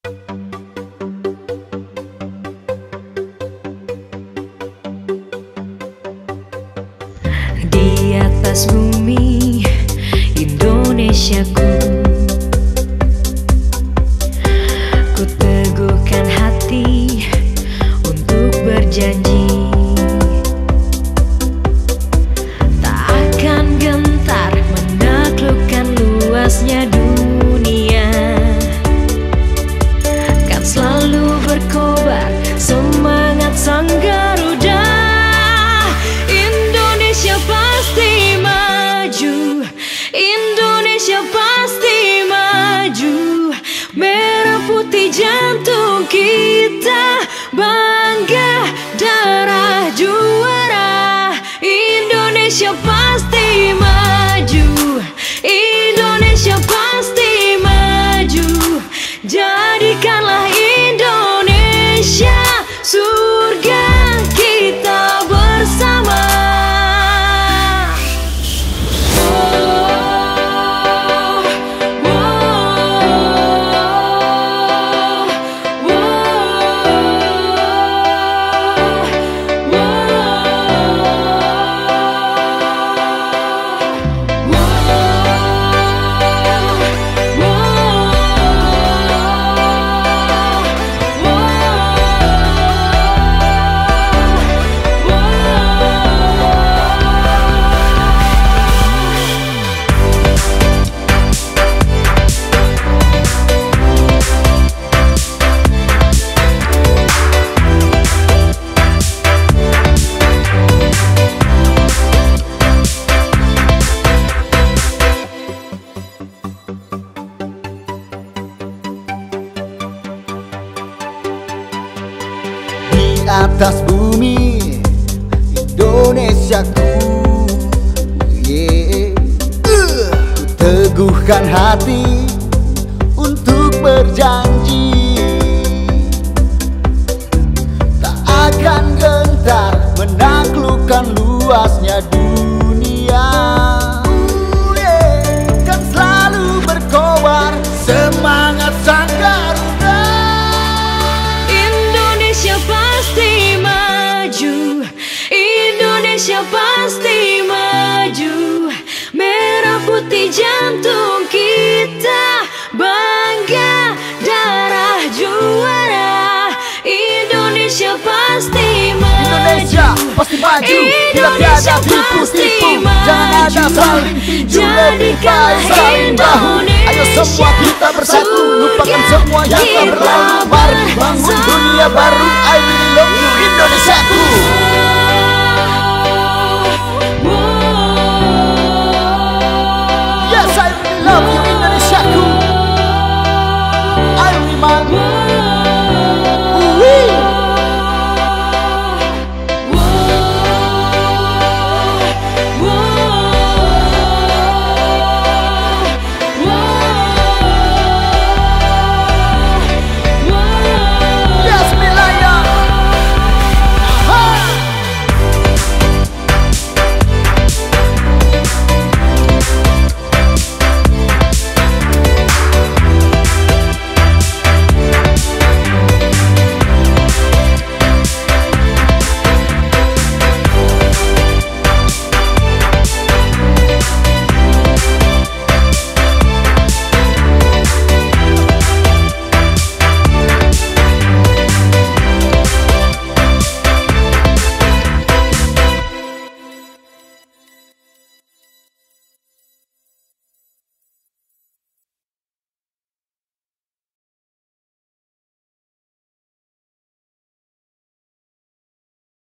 Di atas bumi Indonesiaku, ku teguhkan hati untuk berjanji tak akan gentar menaklukkan luasnya dunia. Kan selalu berkobar semangat sang Garuda. Indonesia pasti maju, Indonesia pasti maju. Merah putih jantung kita, bangga darah juara. Indonesia pasti maju, Indonesia pasti maju. Jadikanlah Indonesia surga kita bersama. Di atas bumi Indonesiaku, ku teguhkan hati untuk berjanji tak akan gentar menaklukkan luasnya dunia. Kan selalu berkobar semangat sang Garuda. Indonesia pasti maju, Indonesia pasti maju. Merah putih jantung kita, bangga darah juara. Indonesia pasti maju, Indonesia pasti maju. Bila tiada tipu-tipu, jangan ada saling tinju, lebih baik saling bahu. Ayo semua kita bersatu, lupakan semua yang telah berlalu. Mari bangun dunia baru. I really love you Indonesiaku.